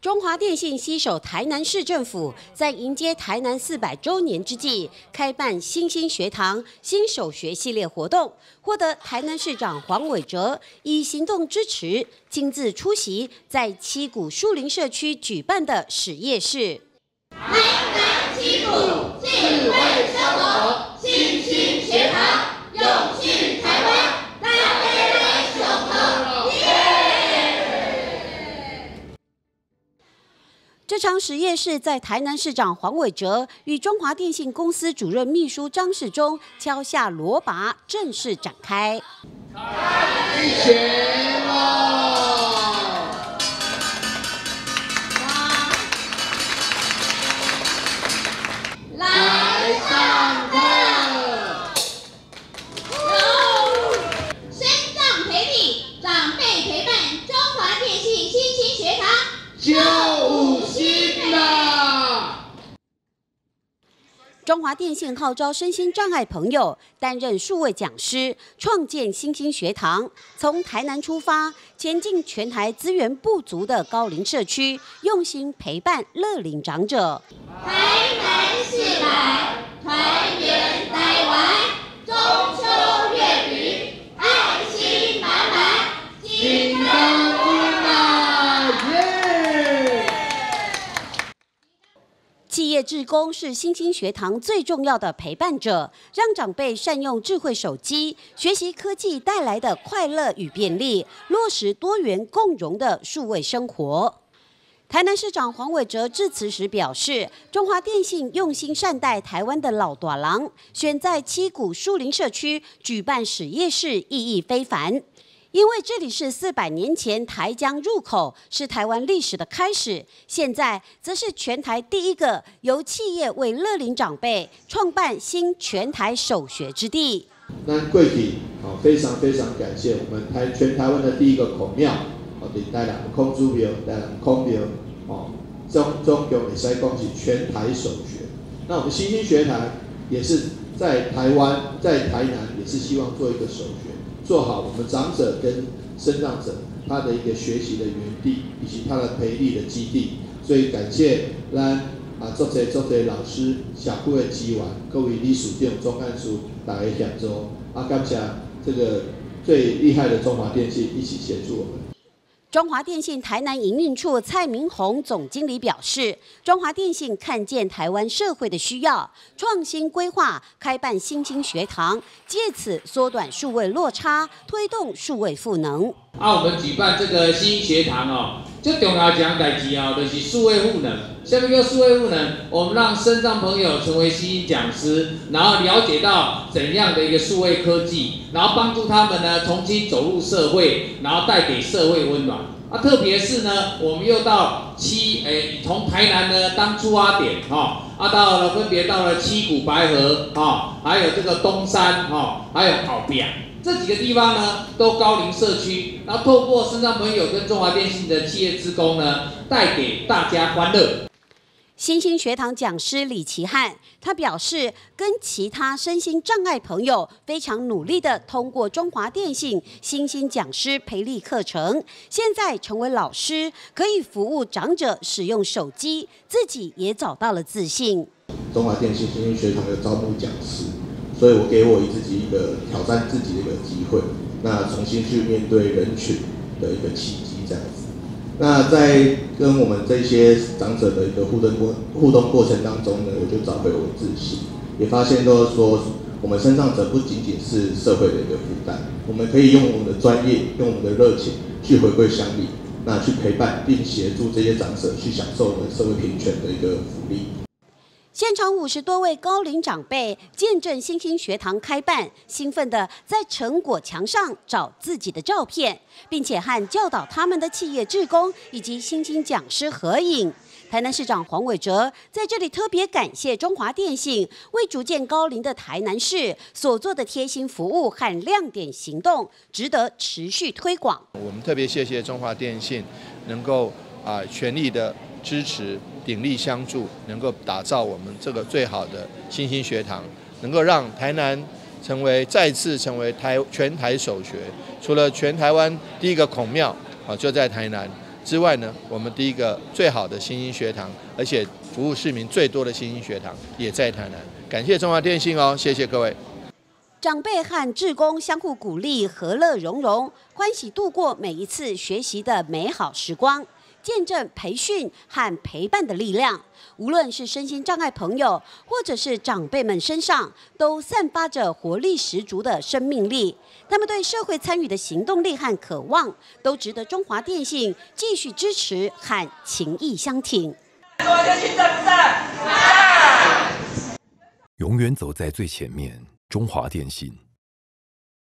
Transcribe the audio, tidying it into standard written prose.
中华电信携手台南市政府，在迎接台南400周年之际，开办新兴学堂新手学系列活动，获得台南市长黄伟哲以行动支持，亲自出席在七股树林社区举办的史夜市。 台南七股智慧生活新兴学堂，永续台湾，大家来上课， 这场实验室在台南市长黄伟哲与中华电信公司主任秘书张世忠敲下锣拔，正式展开。 开学喽！来上课！ 身障陪礼，长辈陪伴，中华电信新兴学堂。 就五星啦！ 中华电信号召身心障碍朋友担任数位讲师，创建新兴学堂，从台南出发，前进全台资源不足的高龄社区，用心陪伴乐龄长者。 台南市来，团圆台湾，中秋月饼，爱心满满，金刚企业志工是新兴学堂最重要的陪伴者，让长辈善用智慧手机，学习科技带来的快乐与便利，落实多元共融的数位生活。台南市长黄伟哲致辞时表示，中华电信用心善待台湾的老大人，选在七股树林社区举办史夜市，意义非凡。因为这里是400年前台江入口，是台湾历史的开始。现在则是全台第一个由企业为乐龄长辈创办新全台首学之地。 那过去非常感谢我们全台湾的第一个孔庙，台南孔子庙、台南孔庙，总共会使讲是全台首学。那我们新兴学堂也是在台湾，在台南也是希望做一个首学。做好我们长者跟身障者他的一个学习的园地，以及他的培力的基地，所以感谢咱足侪老师、社区的支援，各位理事长、总干事大家协助，感谢这个最厉害的中华电信一起协助我们。 中华电信台南营运处蔡明宏总经理表示，中华电信看见台湾社会的需要，创新规划开办新兴学堂，借此缩短数位落差，推动数位赋能。 我们举办这个新兴学堂最重要一件代志就是数位赋能。下面叫数位赋能，我们让身障朋友成为新兴讲师，然后了解到怎样的一个数位科技，然后帮助他们呢重新走入社会，然后带给社会温暖。特别是呢，我们又到从台南呢当出发点分别到了七股白河还有这个东山还有后壁这几个地方呢，都高龄社区，然后透过身障朋友跟中华电信的企业志工呢，带给大家欢乐。 新兴学堂讲师李奇汉，他表示，跟其他身心障碍朋友非常努力的通过中华电信新兴讲师培力课程，现在成为老师，可以服务长者使用手机，自己也找到了自信。 中华电信新兴学堂有招募讲师，所以我给我自己一个挑战自己的一个机会，那重新去面对人群的一个契机，这样子。那在跟我们这些长者的一个互动过程当中呢，我就找回我的自信，也发现说我们身障者不仅仅是社会的一个负担，我们可以用我们的专业，用我们的热情去回馈乡里，那去陪伴并协助这些长者去享受我们社会平权的一个福利。 现场50多位高龄长辈见证新兴学堂开办，兴奋地在成果墙上找自己的照片，并且和教导他们的企业志工以及新兴讲师合影。台南市长黄伟哲在这里特别感谢中华电信为逐渐高龄的台南市所做的贴心服务和亮点行动，值得持续推广。 我们特别谢谢中华电信能够全力的支持，鼎力相助，能够打造我们这个最好的新兴学堂，能够让台南再次成为全台首学。除了全台湾第一个孔庙就在台南， 之外呢，我们第一个最好的新兴学堂，而且服务市民最多的新兴学堂也在台南。感谢中华电信哦，谢谢各位。 长辈和志工相互鼓励，和乐融融，欢喜度过每一次学习的美好时光，见证培训和陪伴的力量。无论是身心障碍朋友，或者是长辈们身上，都散发着活力十足的生命力。他们对社会参与的行动力和渴望，都值得中华电信继续支持和情谊相挺。 中华电信赞不赞？ 永远走在最前面。中华电信。